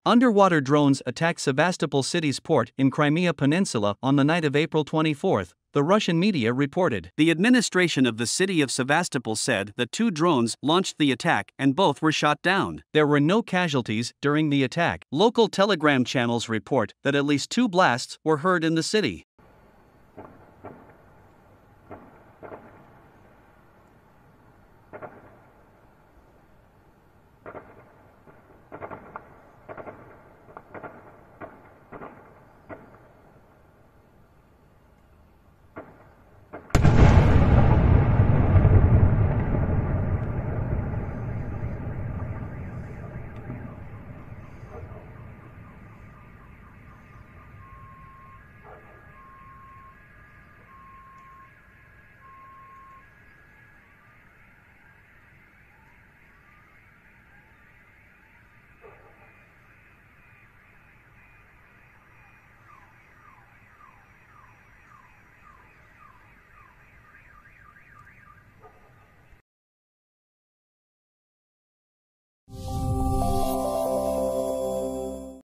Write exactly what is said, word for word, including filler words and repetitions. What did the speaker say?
Underwater drones attacked Sevastopol city's port in Crimea Peninsula on the night of April twenty-fourth, the Russian media reported. The administration of the city of Sevastopol said that two drones launched the attack and both were shot down. There were no casualties during the attack. Local Telegram channels report that at least two blasts were heard in the city.